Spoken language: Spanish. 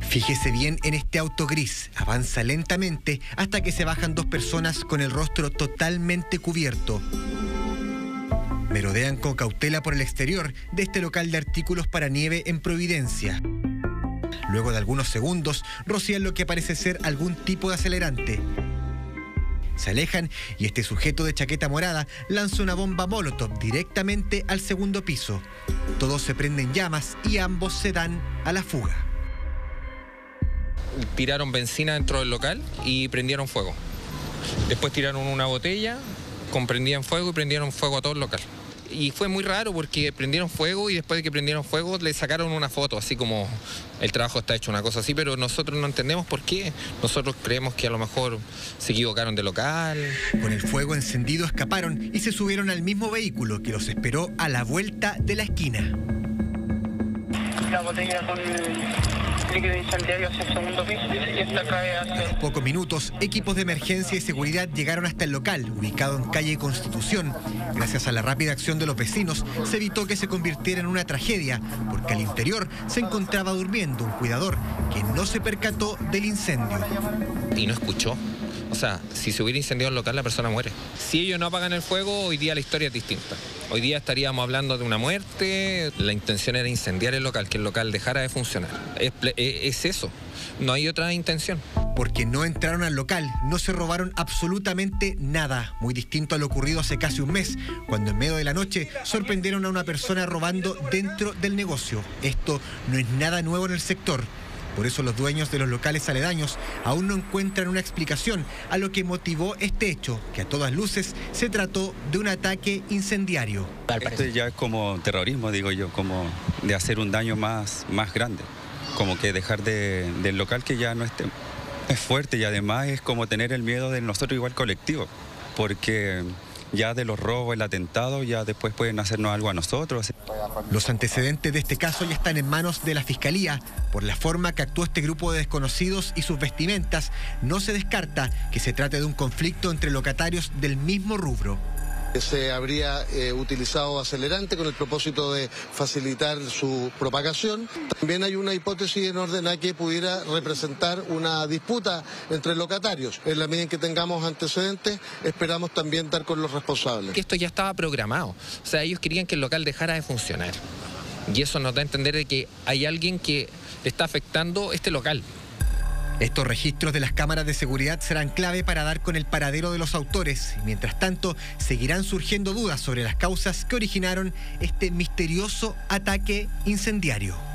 Fíjese bien en este auto gris. Avanza lentamente hasta que se bajan dos personas con el rostro totalmente cubierto. Merodean con cautela por el exterior de este local de artículos para nieve en Providencia. Luego de algunos segundos, rocían lo que parece ser algún tipo de acelerante. Se alejan y este sujeto de chaqueta morada lanza una bomba Molotov directamente al segundo piso. Todos se prenden llamas y ambos se dan a la fuga. Tiraron benzina dentro del local y prendieron fuego. Después tiraron una botella, prendían fuego y prendieron fuego a todo el local. Y fue muy raro porque prendieron fuego y después de que prendieron fuego le sacaron una foto, así como el trabajo está hecho, una cosa así, pero nosotros no entendemos por qué. Nosotros creemos que a lo mejor se equivocaron de local. Con el fuego encendido escaparon y se subieron al mismo vehículo que los esperó a la vuelta de la esquina. La botella con líquido incendiario hacia el segundo piso y esta cae hacia... A los pocos minutos, equipos de emergencia y seguridad llegaron hasta el local, ubicado en calle Constitución. Gracias a la rápida acción de los vecinos, se evitó que se convirtiera en una tragedia, porque al interior se encontraba durmiendo un cuidador que no se percató del incendio. Y no escuchó. O sea, si se hubiera incendiado el local, la persona muere. Si ellos no apagan el fuego, hoy día la historia es distinta. Hoy día estaríamos hablando de una muerte. La intención era incendiar el local, que el local dejara de funcionar. Es eso, no hay otra intención. Porque no entraron al local, no se robaron absolutamente nada. Muy distinto a lo ocurrido hace casi un mes, cuando en medio de la noche sorprendieron a una persona robando dentro del negocio. Esto no es nada nuevo en el sector. Por eso los dueños de los locales aledaños aún no encuentran una explicación a lo que motivó este hecho, que a todas luces se trató de un ataque incendiario. Esto ya es como terrorismo, digo yo, como de hacer un daño más grande, como que dejar del local que ya no esté. Es fuerte y además es como tener el miedo de nosotros igual colectivo, porque ya de los robos, el atentado, ya después pueden hacernos algo a nosotros. Los antecedentes de este caso ya están en manos de la Fiscalía. Por la forma que actuó este grupo de desconocidos y sus vestimentas, no se descarta que se trate de un conflicto entre locatarios del mismo rubro. Se habría utilizado acelerante con el propósito de facilitar su propagación. También hay una hipótesis en orden a que pudiera representar una disputa entre locatarios. En la medida en que tengamos antecedentes, esperamos también dar con los responsables. Que esto ya estaba programado. O sea, ellos querían que el local dejara de funcionar. Y eso nos da a entender de que hay alguien que le está afectando este local. Estos registros de las cámaras de seguridad serán clave para dar con el paradero de los autores. Mientras tanto, seguirán surgiendo dudas sobre las causas que originaron este misterioso ataque incendiario.